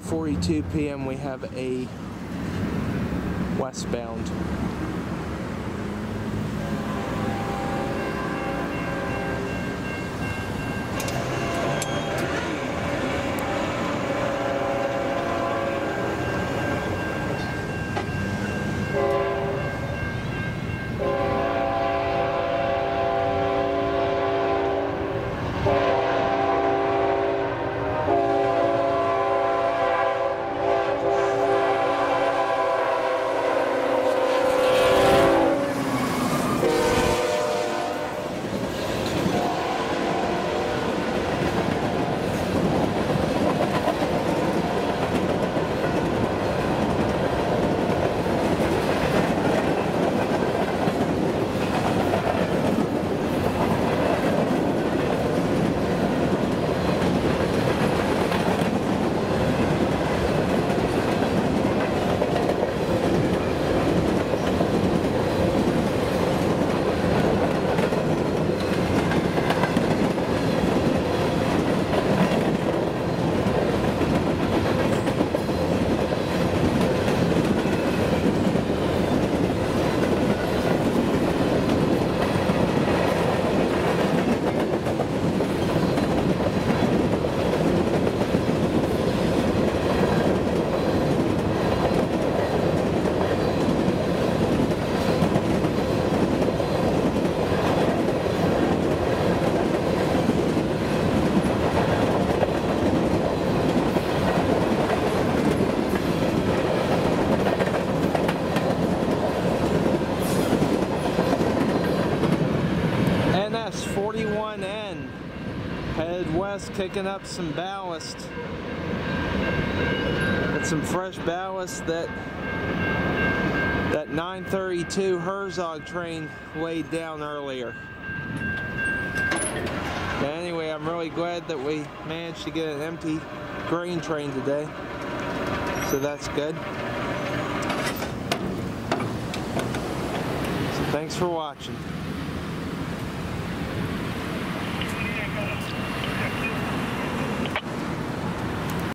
4:42 p.m. we have a westbound. NS41N headed west, kicking up some ballast. Got some fresh ballast that 932 Herzog train laid down earlier. But anyway, I'm really glad that we managed to get an empty grain train today, so that's good. So thanks for watching.